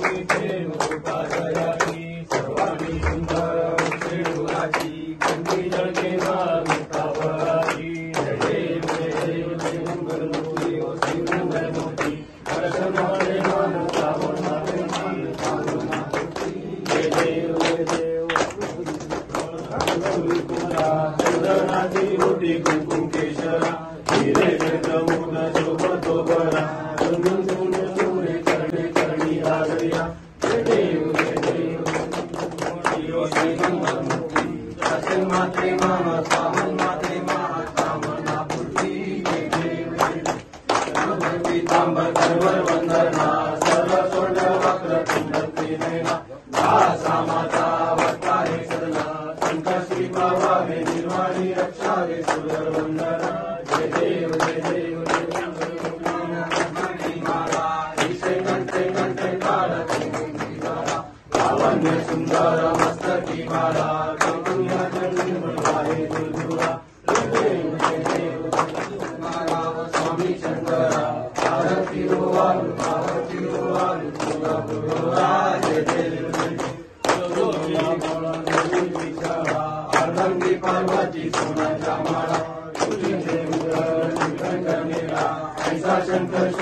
प्रेम उपासयाची सर्वांनी सुंदर श्रीमुलाची कंदी जळके मुक्तावराची जय देव जय देव जय मंगलमूर्ती ओ श्री मंगलमूर्ती दर्शनाने मान श्रावणाने मान श्रावणाने जय देव जय देव चंदनाची मोठी कुंकुम केशरा हिरे चंद्रमुख शोभतो बरा चंदन सोने सोने चरणी चरणी लागल्या जय देव जय देव ओ श्री मंगलमूर्ती दर्शन मात्रे मामा सामन मात्रे महा कामना पूर्ती जय देव पीतांबर करवर वंदना सर्व सोड वक्र कुंडली नयना दासा माता वक्तारे सदना शंकर श्री पावावे निर्वाणी रक्षावे सुंदर वंदना जय देव जय देव लावण्य सुंदर मस्तकी माला कंकुया जन्मवाहे दुर्धुरा जय देव जय देव स्वामी शंकरा आरती रोवालु तुला गुरुरा जय देव अर्धंगी पार्वती सोनाच्या माळा तुझी देव करनेला ऐसा शंकर